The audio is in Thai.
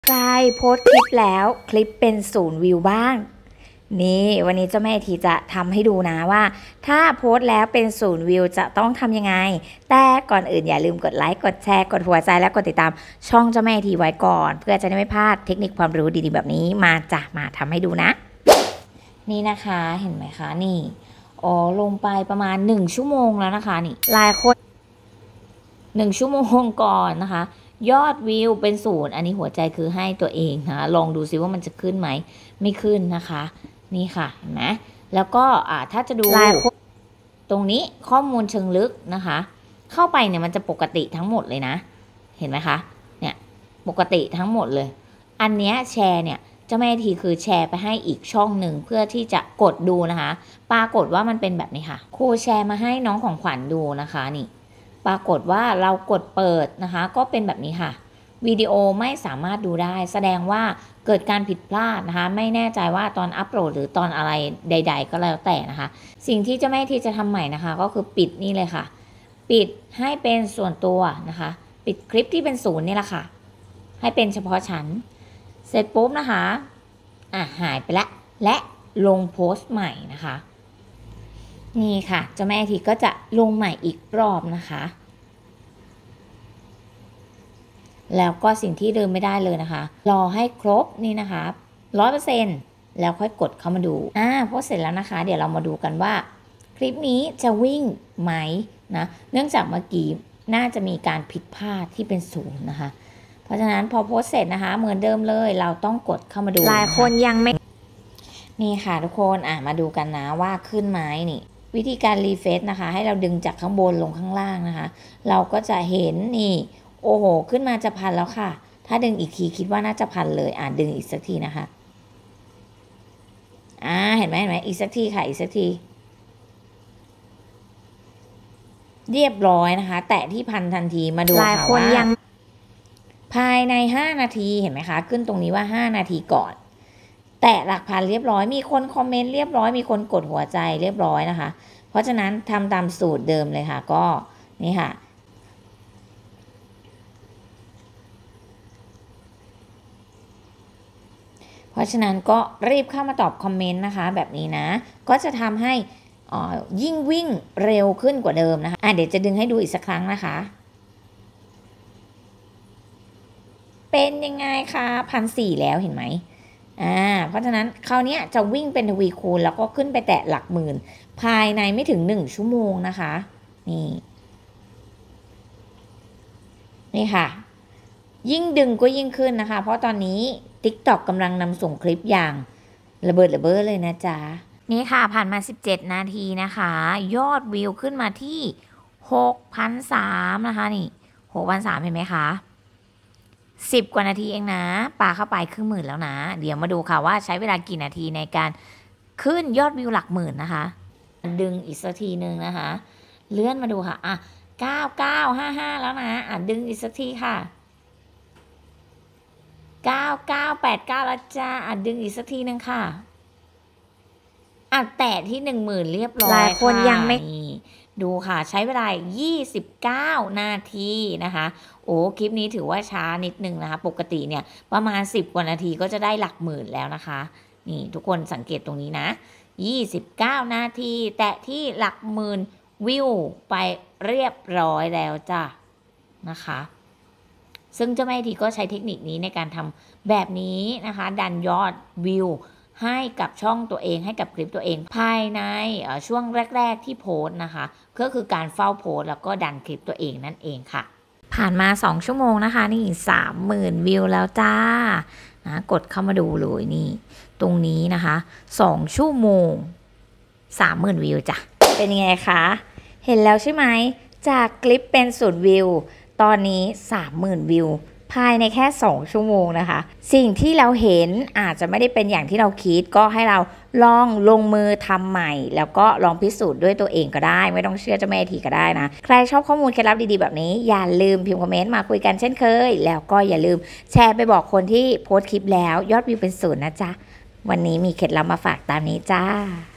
ใครโพสต์คลิปแล้วคลิปเป็น0 วิวบ้างนี่วันนี้เจ้าแม่ทีจะทำให้ดูนะว่าถ้าโพสต์แล้วเป็น0 วิวจะต้องทำยังไงแต่ก่อนอื่นอย่าลืมกดไลค์กดแชร์กดหัวใจและกดติดตามช่องเจ้าแม่ทีไว้ก่อนเพื่อจะได้ไม่พลาดเทคนิคความรู้ดีๆแบบนี้มาทำให้ดูนะนี่นะคะเห็นไหมคะนี่ลงไปประมาณ1 ชั่วโมงแล้วนะคะนี่หลายคน1 ชั่วโมงก่อนนะคะยอดวิวเป็น0อันนี้หัวใจคือให้ตัวเองนะลองดูซิว่ามันจะขึ้นไหมไม่ขึ้นนะคะนี่ค่ะเห็นไหมแล้วก็ถ้าจะดูตรงนี้ข้อมูลเชิงลึกนะคะเข้าไปเนี่ยมันจะปกติทั้งหมดเลยนะเห็นไหมคะเนี่ยปกติทั้งหมดเลยอันเนี้ยแชร์เนี่ยเจ้าแม่ทีคือแชร์ไปให้อีกช่องหนึ่งเพื่อที่จะกดดูนะคะปรากฏว่ามันเป็นแบบนี้ค่ะครูแชร์มาให้น้องของขวัญดูนะคะนี่ปรากฏว่าเรากดเปิดนะคะก็เป็นแบบนี้ค่ะวิดีโอไม่สามารถดูได้แสดงว่าเกิดการผิดพลาดนะคะไม่แน่ใจว่าตอนอัปโหลดหรือตอนอะไรใดๆก็แล้วแต่นะคะสิ่งที่เจ้าแม่ทีจะทำใหม่นะคะก็คือปิดนี่เลยค่ะปิดให้เป็นส่วนตัวนะคะปิดคลิปที่เป็น0นี่แหละค่ะให้เป็นเฉพาะฉันเสร็จปุ๊บนะคะหายไปแล้วและลงโพสต์ใหม่นะคะนี่ค่ะเจ้าแม่ทีก็จะลงใหม่อีกรอบนะคะแล้วก็สิ่งที่ลืมไม่ได้เลยนะคะรอให้ครบนี่นะคะ100%แล้วค่อยกดเข้ามาดูพอเสร็จแล้วนะคะเดี๋ยวเรามาดูกันว่าคลิปนี้จะวิ่งไหมนะเนื่องจากเมื่อกี้น่าจะมีการผิดพลาดที่เป็น0นะคะเพราะฉะนั้นพอโพสเสร็จนะคะเหมือนเดิมเลยเราต้องกดเข้ามาดูหลายคนยังไม่นี่ค่ะทุกคนมาดูกันนะว่าขึ้นไหมนี่วิธีการรีเฟซนะคะให้เราดึงจากข้างบนลงข้างล่างนะคะเราก็จะเห็นนี่โอ้โหขึ้นมาจะ1,000แล้วค่ะถ้าดึงอีกทีคิดว่าน่าจะ1,000เลยดึงอีกสักทีนะคะเห็นไหมอีกสักทีค่ะอีกสักทีเรียบร้อยนะคะแตะที่1,000ทันทีมาดูค่ะว่าภายใน5 นาทีเห็นไหมคะขึ้นตรงนี้ว่า5 นาทีก่อนแตะหลักพันเรียบร้อยมีคนคอมเมนต์เรียบร้อยมีคนกดหัวใจเรียบร้อยนะคะเพราะฉะนั้นทำตามสูตรเดิมเลยค่ะก็นี่ค่ะเพราะฉะนั้นก็รีบเข้ามาตอบคอมเมนต์นะคะแบบนี้นะก็จะทำให้ยิ่งวิ่งเร็วขึ้นกว่าเดิมนะคะเดี๋ยวจะดึงให้ดูอีกสักครั้งนะคะเป็นยังไงคะ1,400แล้วเห็นไหมเพราะฉะนั้นคราวนี้จะวิ่งเป็นทวีคูณแล้วก็ขึ้นไปแตะหลักหมื่นภายในไม่ถึง1 ชั่วโมงนะคะนี่ค่ะยิ่งดึงก็ยิ่งขึ้นนะคะเพราะตอนนี้ TikTok กำลังนำส่งคลิปอย่างระเบิดเลยนะจ๊ะนี่ค่ะผ่านมา17 นาทีนะคะยอดวิวขึ้นมาที่6,300นะคะนี่6,300เห็นไหมคะ10 กว่านาทีเองนะปาเข้าไปครึ่งหมื่นแล้วนะเดี๋ยวมาดูค่ะว่าใช้เวลากี่นาทีในการขึ้นยอดวิวหลักหมื่นนะคะดึงอีกสักทีนึงนะคะเลื่อนมาดูค่ะ9955แล้วนะดึงอีกสักทีค่ะ9989แล้วจ้าดึงอีกสักทีนึงค่ะแตะที่10,000เรียบร้อยหลายคนยังไม่ดูค่ะใช้เวลา29 นาทีนะคะคลิปนี้ถือว่าช้านิดนึงนะคะปกติเนี่ยประมาณ10 กว่านาทีก็จะได้หลักหมื่นแล้วนะคะนี่ทุกคนสังเกตตรงนี้นะ29 นาทีแตะที่หลักหมื่นวิวไปเรียบร้อยแล้วจ้ะนะคะซึ่งเจ้าแม่ทีก็ใช้เทคนิคนี้ในการทำแบบนี้นะคะดันยอดวิวให้กับช่องตัวเองให้กับคลิปตัวเองภายในช่วงแรกๆที่โพสต์นะคะก็คือการเฝ้าโพสต์แล้วก็ดันคลิปตัวเองนั่นเองค่ะผ่านมา2 ชั่วโมงนะคะนี่30,000 วิวแล้วจ้านะกดเข้ามาดูเลยนี่ตรงนี้นะคะ2 ชั่วโมง30,000 วิวจ้ะเป็นยังไงคะเห็นแล้วใช่ไหมจากคลิปเป็น0 วิวตอนนี้30,000 วิวภายในแค่2 ชั่วโมงนะคะสิ่งที่เราเห็นอาจจะไม่ได้เป็นอย่างที่เราคิดก็ให้เราลองลงมือทำใหม่แล้วก็ลองพิสูจน์ด้วยตัวเองก็ได้ไม่ต้องเชื่อเจ้าแม่ทีก็ได้นะใครชอบข้อมูลเคล็ดลับดีๆแบบนี้อย่าลืมพิมพ์คอมเมนต์มาคุยกันเช่นเคยแล้วก็อย่าลืมแชร์ไปบอกคนที่โพสต์คลิปแล้วยอดวิวเป็น0นะจ๊ะวันนี้มีเคล็ดลับมาฝากตามนี้จ้า